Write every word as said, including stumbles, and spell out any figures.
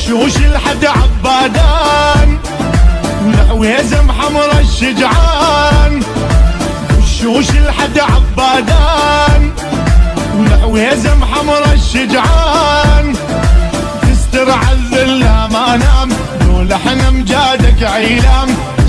وشوش الحد عبادان والعويزم حمر الشجعان، وشوش الحد عبادان والعويزم حمر الشجعان، تستر عالذل ما نام دول احنا مجادك عيلام.